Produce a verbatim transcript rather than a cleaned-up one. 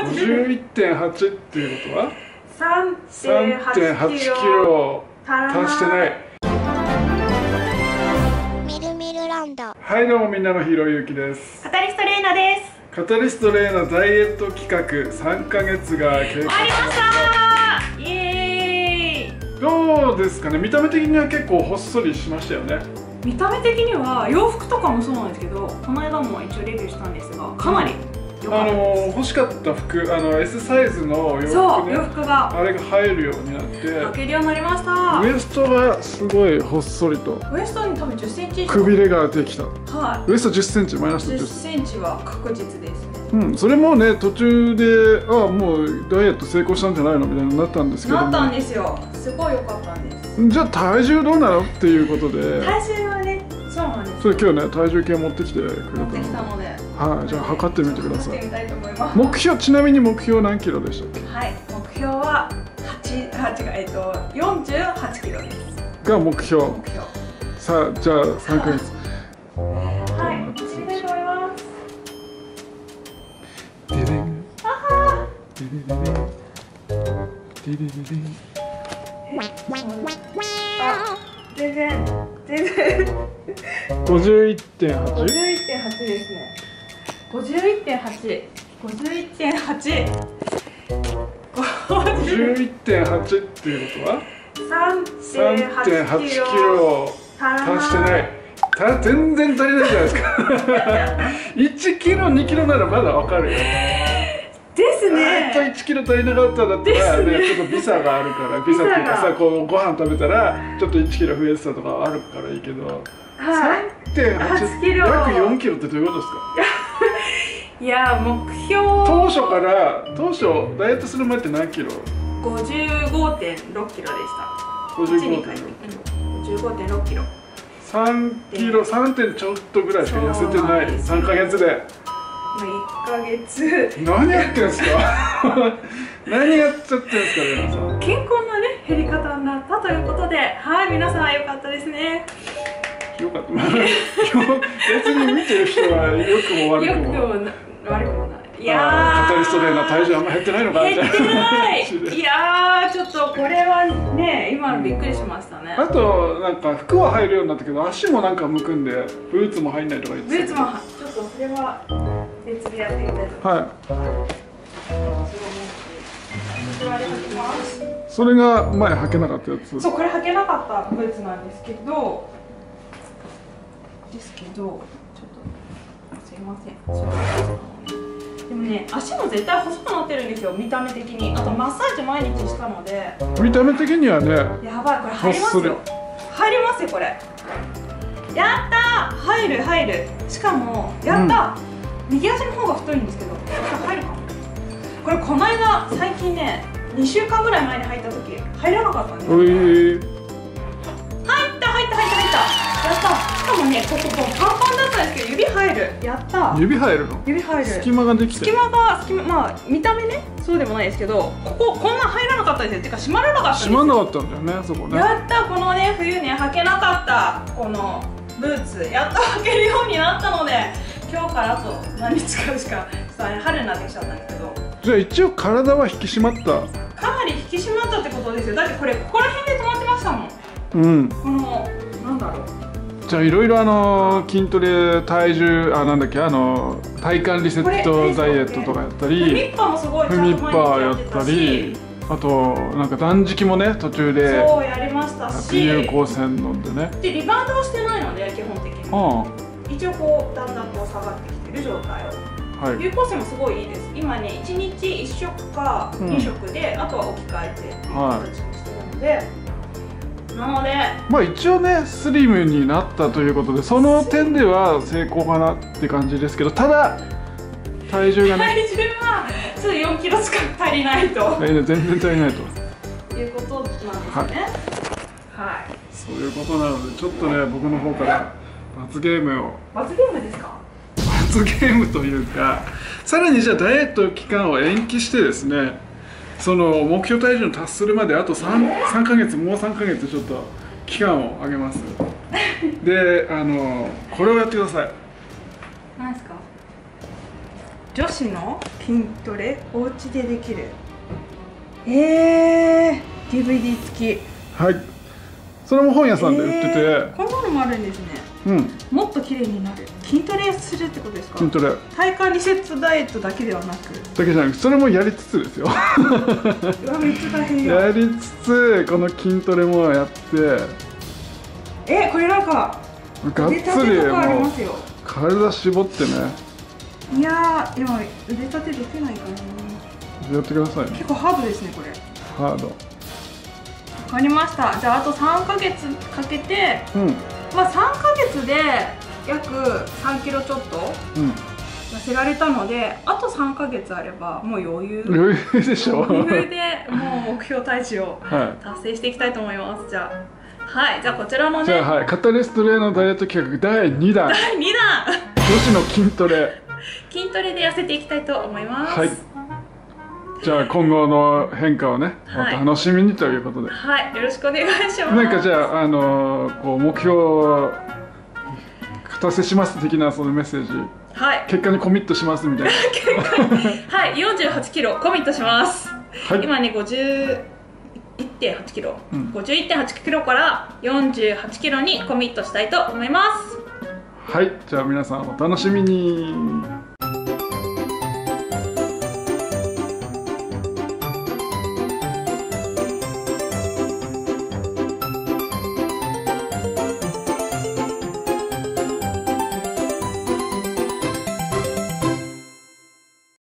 ごじゅういってんはちっていうことはさんてんはち キさんてんはちキロロ達してない。 みるみるランド。 はいどうも、みんなのヒーローゆうきです。 カタリストレイナです。 カタリストレイナダイエット企画さんかげつが経過しました。 終わりましたイエーイ。 どうですかね、見た目的には結構ほっそりしましたよね。 見た目的には洋服とかもそうなんですけど、この間も一応レビューしたんですが、かなり良かあったです。 の欲しかった服、あの エス サイズの洋服ね、 そう、洋服があれが入るようになって履けるようになりました。 ウエストがすごいほっそりと、 ウエストに多分じゅっセンチ以上、 くびれができた。 はウエストじゅっセンチ、マイナスい、 じゅっ 10 センチ。 センチは確実ですね。 うん、それもね、途中でああもうダイエット成功したんじゃないのみたいになったんですけども、 なったんですよ。すごい良かったんです。 じゃあ体重どうなのっていうことで、 体重はね、そうなんです。 それ今日ね体重計持ってきてくれた持ってきたのので、 はい、じゃあ測ってみてください。 測ってみたいと思います。 目標、ちなみに目標何キロでしたっけ？ はい、目標ははち、あ、違う、えっとよんじゅうはちキロです。 が目標。 目標。 さあ、じゃあさんかげつ。 はい、走りたいと思います。 デデン。デデデデン。デデデデン。 あ、全然全然ごじゅういってんはち。 ごじゅういってんはちですね。ごじゅういってんはち、ごじゅういってんはち、 ごじゅういってんはちっていうことはさんてんはちキロ達してない。た全然足りないじゃないですか。いちキロにキロならまだわかるよ。 ですあとね。 いちキロ足りなかったんだったらね、ちょっとビザがあるから、ビザっていうかさ、こうご飯食べたらちょっといちキロ増えてたとかあるからいいけど、 はい。 さんてんはち、 はちキロ約よんキロってどういうことですか？ いや、目標当初から当初ダイエットする前って何キロ？ ごじゅうごてんろっキロでした。 ごじゅうごてんろく。 ごじゅうごてんろっキロ。 さんキロ、さんてんちょっとぐらいしか痩せてない。さんかげつで。 まあいっかげつ。 何やってんすか？何やっちゃってんすか、皆さん。 健康なね減り方になったということで、はい、皆さん良かったですね。 よかった。別に見てる人は良くも悪良くも。 くもな悪くもない。いやー、 カタリストレーナー体重あんま減ってないのかみたいな。 減ってない。いやー、ちょっとこれはね、今のびっくりしましたね。 あとなんか服は入るようになったけど、足もなんかむくんでブーツも入んないとか言ってたけど。 ブーツもちょっとそれは別でやってみたいと思います。 はい。 こちらで履きます。 それが前履けなかったやつ。 そう、これ履けなかったブーツなんですけど、ですけど、ちょっとすいません。でもね、足も絶対細くなってるんですよ、見た目的に。あとマッサージ毎日したので、 見た目的にはね、 やばい、これ入りますよ。入りますよ、これ。やったー、入る入る。しかもやったー、うん、右足の方が太いんですけど、入るかも。これこの間最近ね、にしゅうかんぐらい前に入った時入らなかったんですよ。 おい、 入った入った入った入った。やった。しかもね、こここうパンパンだったんですけど指入る。やった。 指入るの？ 指入る。 隙間ができて。 隙間が隙間、まあ見た目ねそうでもないですけど、こここんな入らなかったんですよ。てか閉まらなかったんですよ。 閉まんなかったんだよね、そこね。 やった。このね冬ね履けなかったこのブーツやっと履けるようになったので、今日からあと何日かしかちょっと、ね、春になってきちゃったんですけど。 じゃあ一応体は引き締まった。 かなり引き締まったってことですよ。だってこれここら辺で止まってましたもん。 うん。 このなんだろう。 じゃあいろいろあの筋トレ、体重、あなんだっけ、あの体幹リセットダイエットとかやったり、 フミッパもすごいちゃんとフミッパーや毎日やっってたたし、 り、あとなんか断食もね途中でそうやりましたし、 有効線飲んでね。 でリバウンドはしてないので基本的に。 あ一応こうだんだんこう下がってきてる状態を。 あ、はい。 有効性もすごいいいです。今ねいちにちいっしょくかにしょくで、うん、あとは置き換えてっていう形にしてるので、はい、なのでまあ一応ねスリムになったということで、その点では成功かなって感じですけど、ただ体重がね体重はちょっとよんキロ近く足りないと全然足りないということなんですね。はい、はい、 そういうことなので、ちょっとね僕の方から罰ゲームを罰ゲームですか？ 罰ゲームというか、さらにじゃあダイエット期間を延期してですね、その目標体重に達するまであと 3, 3ヶ月、もうさんかげつちょっと期間を上げます。で、あのこれをやってください。 何ですか？ 女子の筋トレお家でできる。えー、ディーブイディー 付き。 はい、それも本屋さんで売ってて、 えー、こんなのもあるんですね。 うん、 もっと綺麗になる。筋トレするってことですか？ 筋トレ、 体幹リセットダイエットだけではなくだけじゃなく、それもやりつつですよ。 うわ、めっちゃ大変や。 やりつつこの筋トレもやって、 え、これなんかがっつり腕立てとかありもうますよ。 体絞ってね、 いやー、今腕立てできないからな。 やってくださいね。 結構ハードですね、これ。 ハード。 わかりました。じゃああとさんかげつかけて、 うん、 まあさんかげつで約さんキロちょっとうん、 痩せられたので、あとさんかげつあればもう余裕余裕でしょ。 余裕でもう目標体重をは達成していきたいと思います。じゃあはい、じゃあこちらのい。 ね、 じゃあ、はい、カタリストレイのダイエット企画だいにだん、 だいにだん女子の筋トレ。 筋トレで痩せていきたいと思います。 はい。じゃあ今後の変化をね、 はいお楽しみにということで。 はい、よろしくお願いします。 なんかじゃあ、あのー、こう目標を達成します的なそのメッセージ、 はい、 結果にコミットしますみたいな。 はい、よんじゅうはちキロコミットします。 はい、 今ね、ごじゅういってんはちキロ、 うん、 ごじゅういってんはちキロからよんじゅうはちキロにコミットしたいと思います。 はい、じゃあ皆さんお楽しみに。